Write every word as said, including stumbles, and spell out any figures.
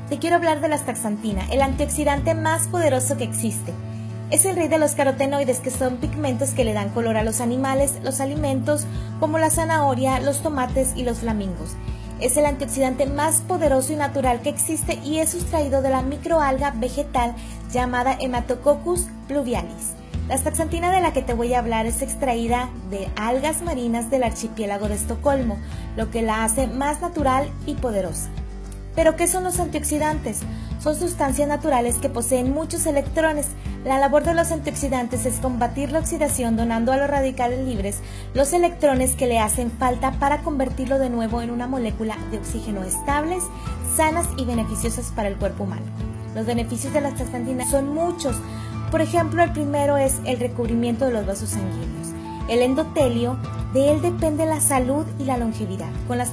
te quiero hablar de la astaxantina, el antioxidante más poderoso que existe. Es el rey de los carotenoides, que son pigmentos que le dan color a los animales, los alimentos, como la zanahoria, los tomates y los flamingos. Es el antioxidante más poderoso y natural que existe y es sustraído de la microalga vegetal llamada Hematococcus pluvialis. La astaxantina de la que te voy a hablar es extraída de algas marinas del archipiélago de Estocolmo, lo que la hace más natural y poderosa. ¿Pero qué son los antioxidantes? Son sustancias naturales que poseen muchos electrones. La labor de los antioxidantes es combatir la oxidación, donando a los radicales libres los electrones que le hacen falta para convertirlo de nuevo en una molécula de oxígeno estables, sanas y beneficiosas para el cuerpo humano. Los beneficios de la astaxantina son muchos. Por ejemplo, el primero es el recubrimiento de los vasos sanguíneos. El endotelio, de él depende la salud y la longevidad. Con la